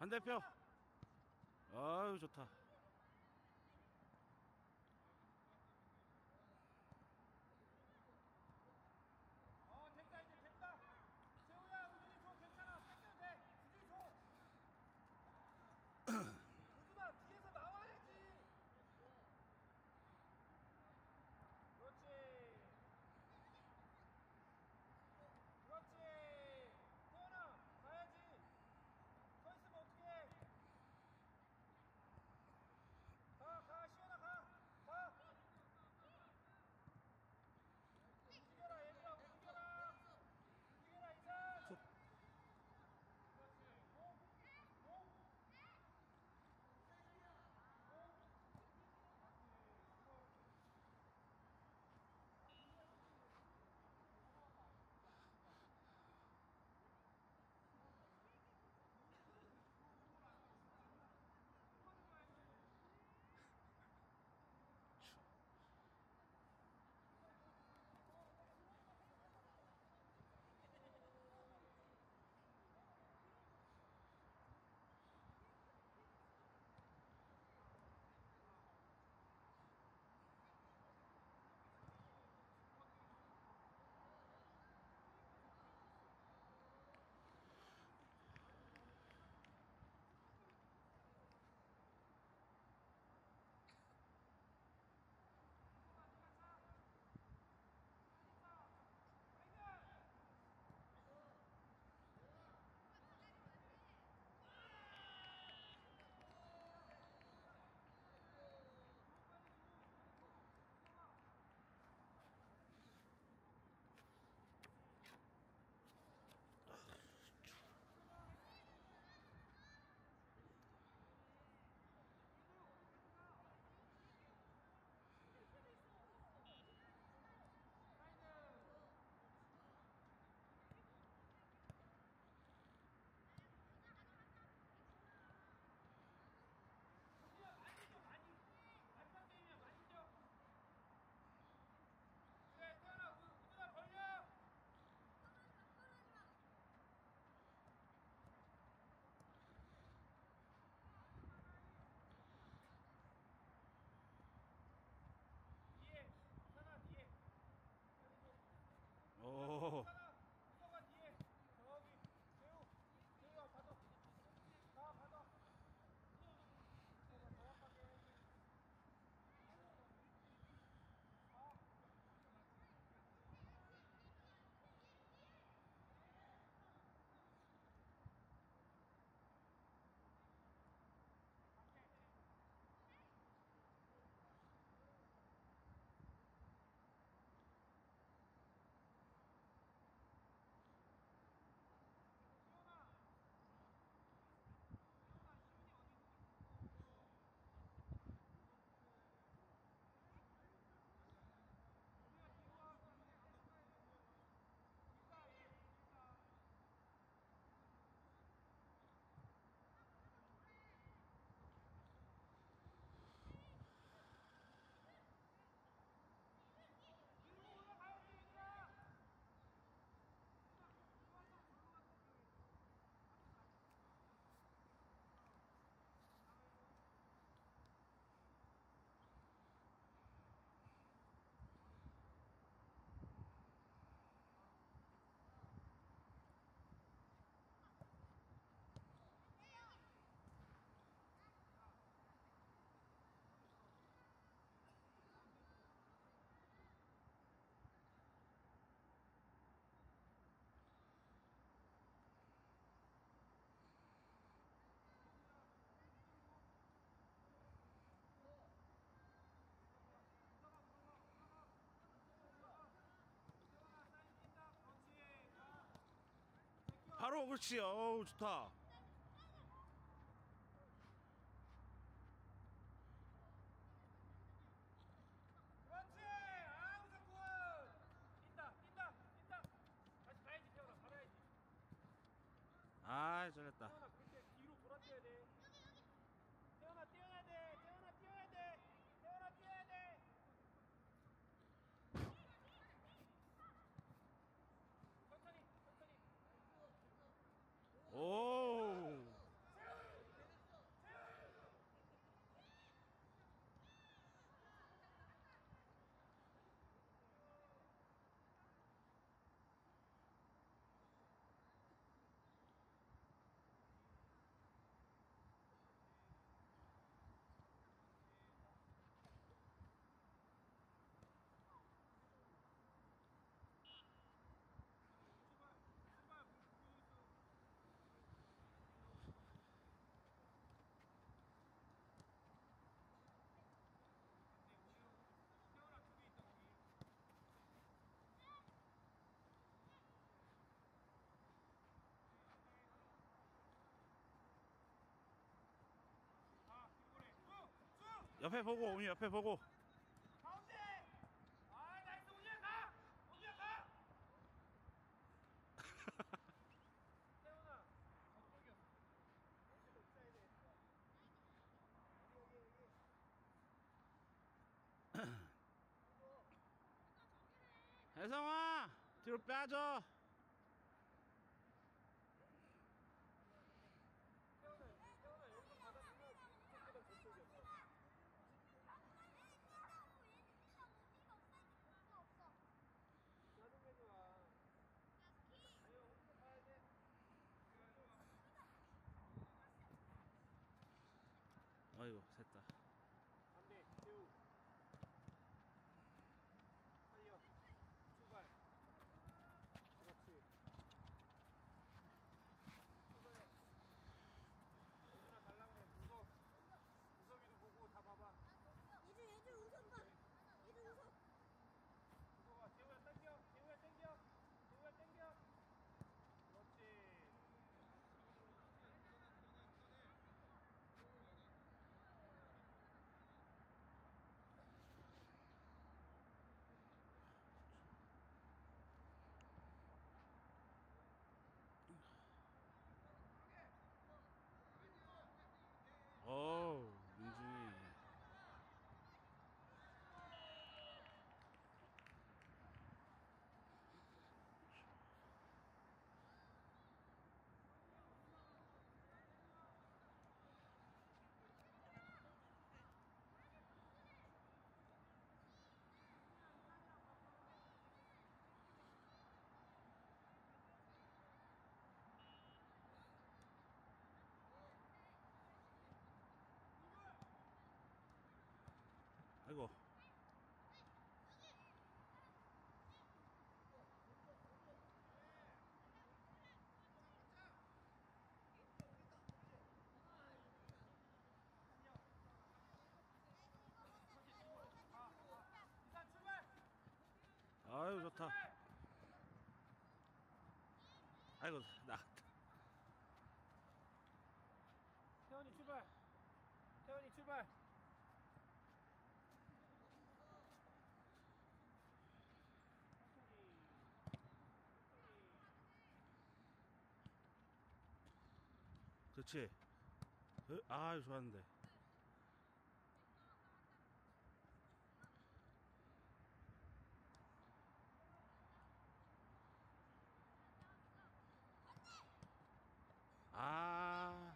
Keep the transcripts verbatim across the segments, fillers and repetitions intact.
반대표. 아유 좋다. 어 됐다 이제 됐다. 재호야 우준이 줘 괜찮아. 뺏겨도 돼. 우준이 줘. 우준아 뒤에서 나와야지. 그렇지. 그렇지. 태연아 가야지. 서 있으면 어떡해. 가, 가, 시원아 가. 가. 움직여라 얘들아 움직여라. 움직여라 이상. 속. 오. 우서가 뒤에 저기 재우 재우야 받아 가 받아 우서가 정확하게 바로 그렇지. 어우 좋다. 그렇지 아 우석군 뛴다 뛴다 뛴다 다시 가야지 태연아 받아야지 아 잘했다. 태연아 그렇게 뒤로 돌아 뛰어야 돼 태연아 뛰어야 돼 태연아 뛰어야 돼 태연아 뛰어야 돼 천천히 천천히 오. 옆에 보고 오미 옆에 보고. 가운데. 아 나이스 우주야 가. 우주야 가. 세훈아 저쪽이었어. 혜성아 뒤로 빼줘. 세훈아 세훈아 여기서 받아주면 이쪽보다 저쪽이었어. 나중에 좋아. 아니요 혼자 가야 돼. 아이고 샜다. 안돼 세우. 아니요 출발. 그렇지. 출발해. 예준아 달라고 해. 무섭. 무섭이도 보고 다 봐봐. 얘들 얘들 우선 봐. 얘들 우선. 무서워. 재우야 당겨. 재우야 당겨. 재우야 당겨. 그렇지. 어우 민준이. 아이고. 이산 출발. 아유 좋다. 출발. 아이고 나갔다. 태원이 출발. 태원이 출발. 그렇지. 으, 아유 좋았는데. 아.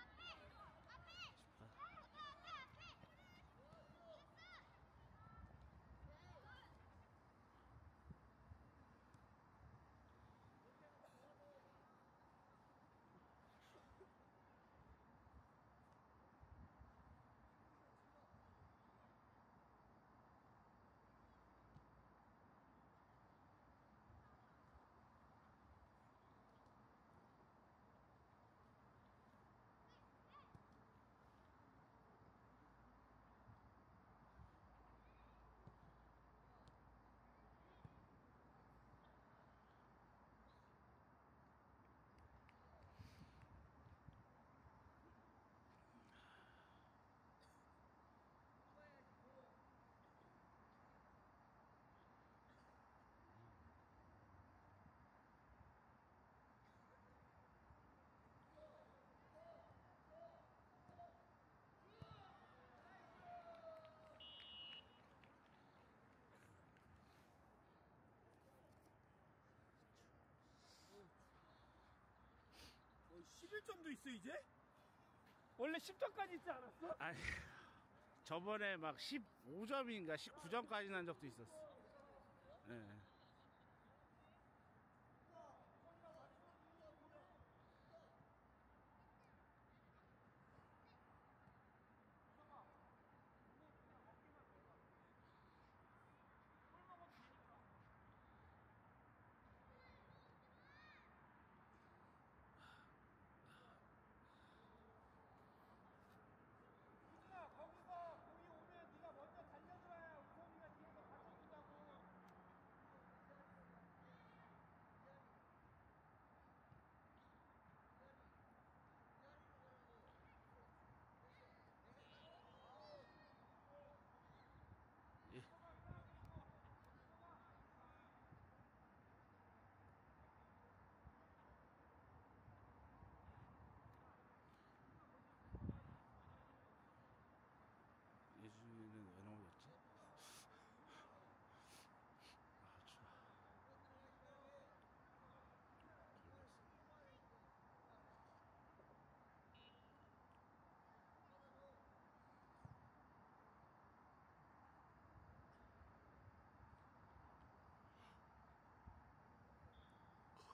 십일 점도 있어 이제? 원래 십 점까지 있지 않았어? 아니 저번에 막 십오 점인가 십구 점까지 난 적도 있었어. 예. 유준아 거기서 공이 오면 네가 먼저 달려줘야 우범이가 뒤에서 받쳐준다고.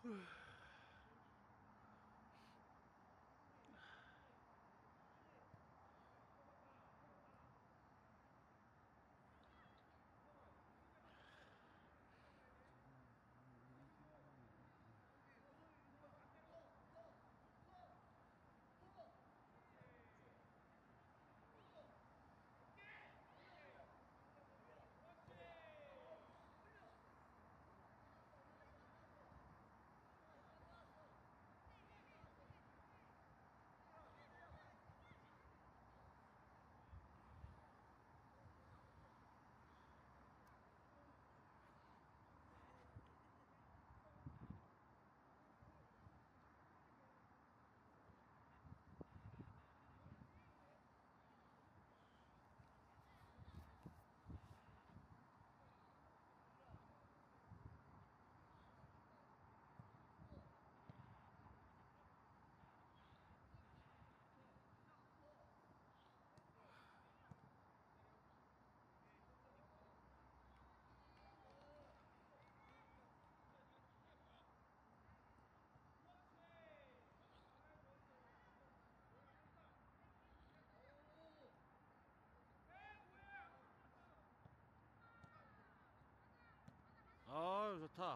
아 좋다.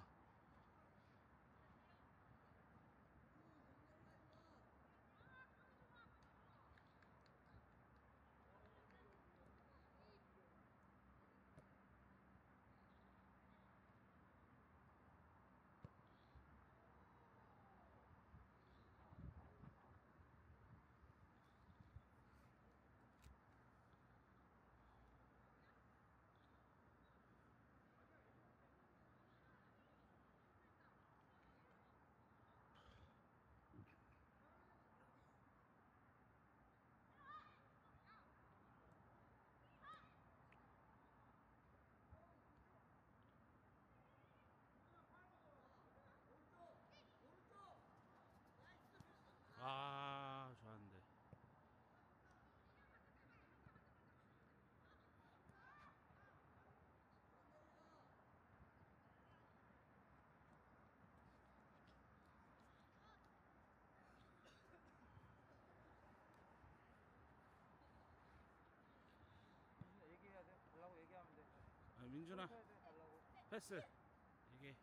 아 좋았는데. 얘기해야 돼. 달라고 얘기하면 돼. 아, 민준아 해야 돼. 달라고. 패스. 이게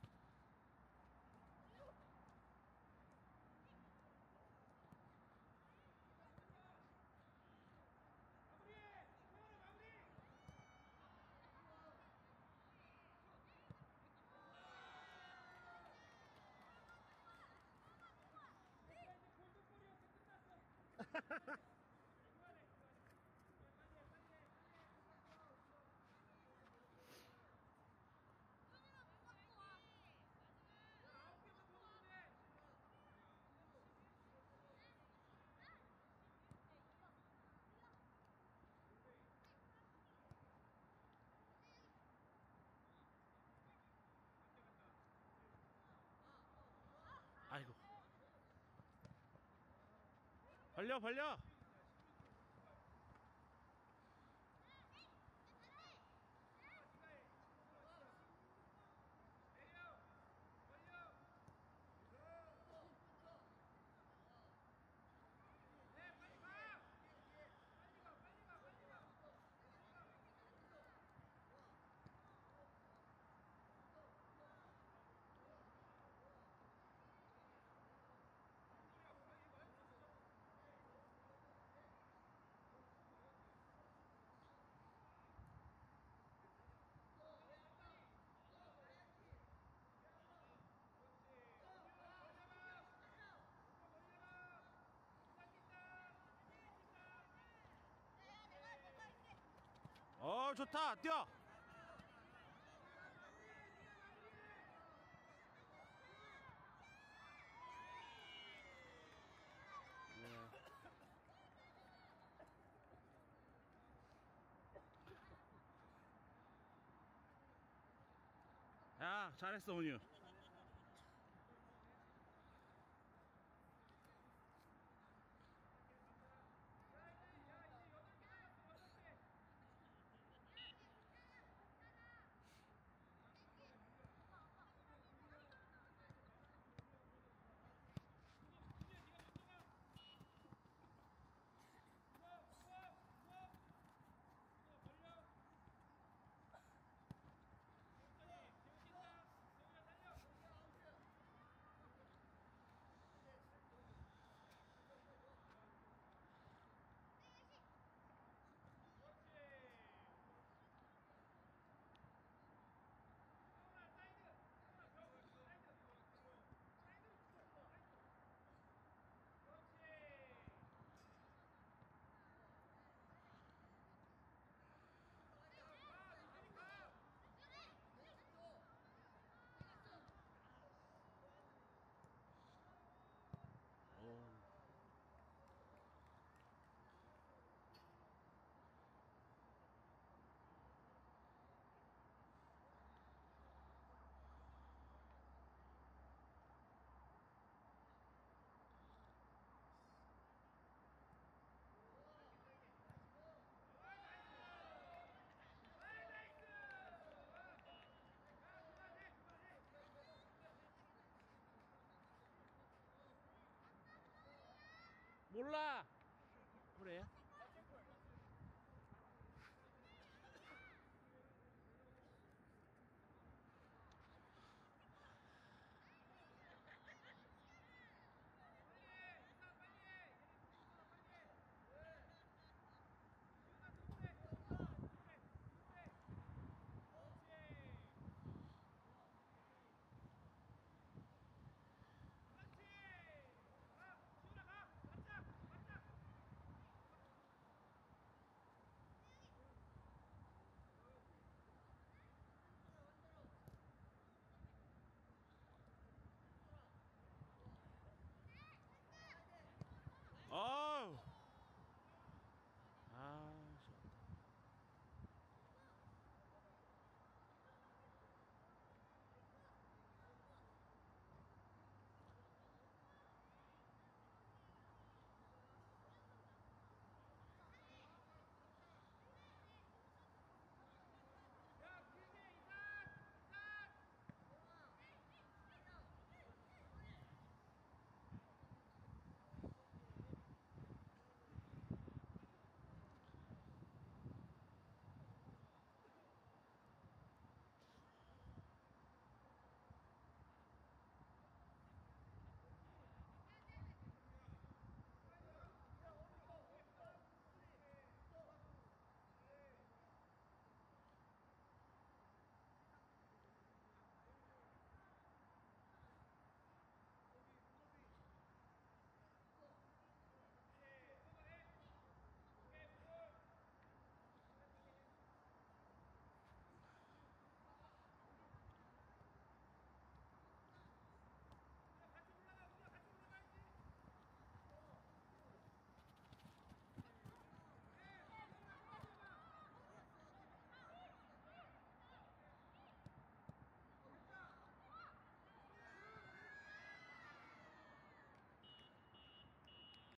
아이고. 벌려 벌려. 어 좋다. 뛰어. 야 잘했어 온유.